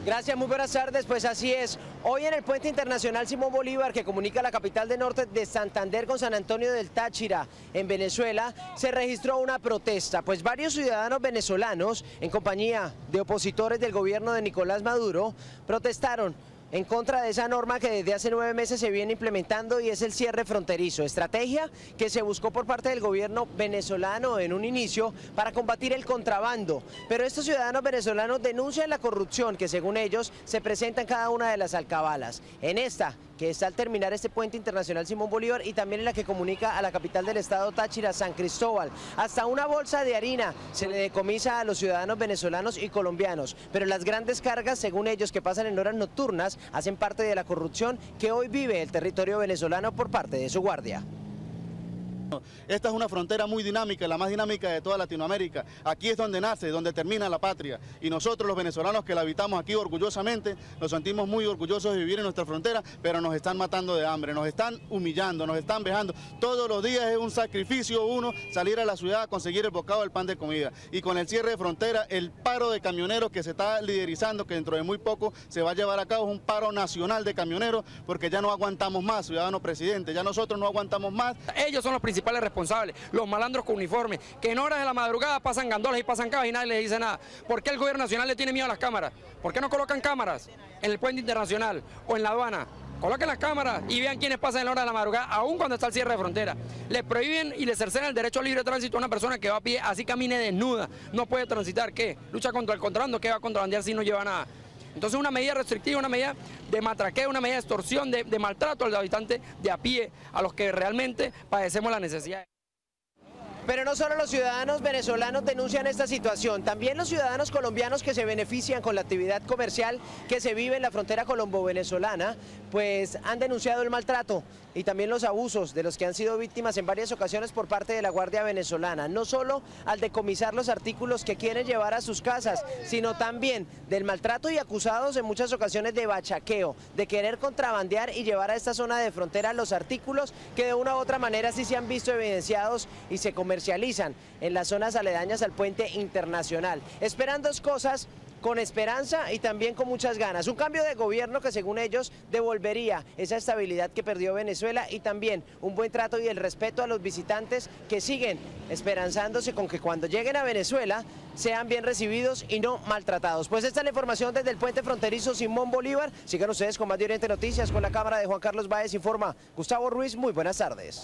Gracias, muy buenas tardes. Pues así es. Hoy en el Puente Internacional Simón Bolívar, que comunica la capital del norte de Santander con San Antonio del Táchira, en Venezuela, se registró una protesta. Pues varios ciudadanos venezolanos, en compañía de opositores del gobierno de Nicolás Maduro, protestaron en contra de esa norma que desde hace 9 meses se viene implementando, y es el cierre fronterizo, estrategia que se buscó por parte del gobierno venezolano en un inicio para combatir el contrabando. Pero estos ciudadanos venezolanos denuncian la corrupción que, según ellos, se presenta en cada una de las alcabalas. En esta, que está al terminar este Puente Internacional Simón Bolívar, y también en la que comunica a la capital del estado Táchira, San Cristóbal, hasta una bolsa de harina se le decomisa a los ciudadanos venezolanos y colombianos. Pero las grandes cargas, según ellos, que pasan en horas nocturnas, hacen parte de la corrupción que hoy vive el territorio venezolano por parte de su guardia. Esta es una frontera muy dinámica, la más dinámica de toda Latinoamérica. Aquí es donde nace, donde termina la patria. Y nosotros, los venezolanos que la habitamos aquí orgullosamente, nos sentimos muy orgullosos de vivir en nuestra frontera, pero nos están matando de hambre, nos están humillando, nos están vejando. Todos los días es un sacrificio uno salir a la ciudad a conseguir el bocado del pan de comida. Y con el cierre de frontera, el paro de camioneros que se está liderizando, que dentro de muy poco se va a llevar a cabo, es un paro nacional de camioneros, porque ya no aguantamos más, ciudadano presidente, ya nosotros no aguantamos más. Ellos son los principales responsables, los malandros con uniforme, que en horas de la madrugada pasan gandolas y pasan cabas y nadie les dice nada. ¿Por qué el gobierno nacional le tiene miedo a las cámaras? ¿Por qué no colocan cámaras en el Puente Internacional o en la aduana? Coloquen las cámaras y vean quiénes pasan en la hora de la madrugada, aún cuando está el cierre de frontera. Le prohíben y le cercenan el derecho al libre tránsito a una persona que va a pie, así camine desnuda, no puede transitar. ¿Qué? Lucha contra el contrabando, ¿qué va a contrabandear si no lleva nada? Entonces una medida restrictiva, una medida de matraqueo, una medida de extorsión, de maltrato al habitante de a pie, a los que realmente padecemos la necesidad. Pero no solo los ciudadanos venezolanos denuncian esta situación, también los ciudadanos colombianos que se benefician con la actividad comercial que se vive en la frontera colombo-venezolana, pues han denunciado el maltrato y también los abusos de los que han sido víctimas en varias ocasiones por parte de la Guardia Venezolana, no solo al decomisar los artículos que quieren llevar a sus casas, sino también del maltrato, y acusados en muchas ocasiones de bachaqueo, de querer contrabandear y llevar a esta zona de frontera los artículos que de una u otra manera sí se han visto evidenciados y se comercializan en las zonas aledañas al Puente Internacional. Esperan dos cosas: con esperanza y también con muchas ganas. Un cambio de gobierno que, según ellos, devolvería esa estabilidad que perdió Venezuela, y también un buen trato y el respeto a los visitantes que siguen esperanzándose con que cuando lleguen a Venezuela sean bien recibidos y no maltratados. Pues esta es la información desde el Puente Fronterizo Simón Bolívar. Sigan ustedes con más de Oriente Noticias, con la cámara de Juan Carlos Báez. Informa Gustavo Ruiz. Muy buenas tardes.